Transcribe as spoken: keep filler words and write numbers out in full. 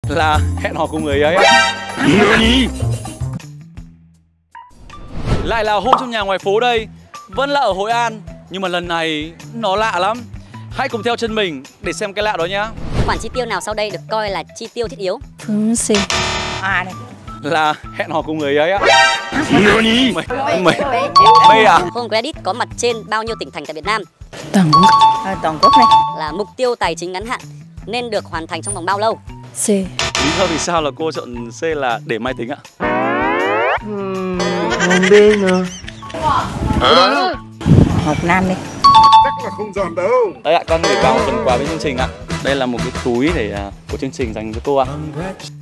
Là hẹn hò cùng người ấy á. Lại là hôm trong nhà ngoài phố đây. Vẫn là ở Hội An, nhưng mà lần này nó lạ lắm. Hãy cùng theo chân mình để xem cái lạ đó nhá. Khoản chi tiêu nào sau đây được coi là chi tiêu thiết yếu? Phương Sĩ. À đây. Là hẹn hò cùng người ấy á. Mày, mày, mày à? Home Credit có mặt trên bao nhiêu tỉnh thành tại Việt Nam? Toàn quốc. À, toàn quốc này. Là mục tiêu tài chính ngắn hạn nên được hoàn thành trong vòng bao lâu? C. Lý do vì sao là cô chọn C là để mai tính ạ? Không biết nữa. Một năm đi. Chắc là không giòn đâu. Đây ạ, con gửi vào phần quà bên chương trình ạ. Đây là một cái túi để của chương trình dành cho cô ạ.